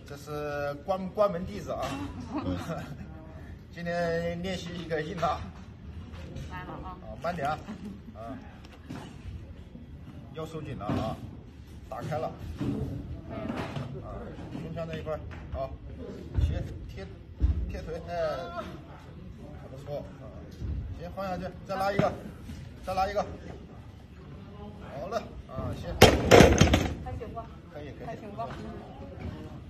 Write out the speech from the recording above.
这是关门弟子啊。今天练习一个硬拉。 来了啊。 慢点啊。腰收紧了啊，打开了。胸腔那一块，好，贴腿，哎，还不错啊。行，放下去，再拉一个，好了啊，行。 还行吧。 可以。 还行吧。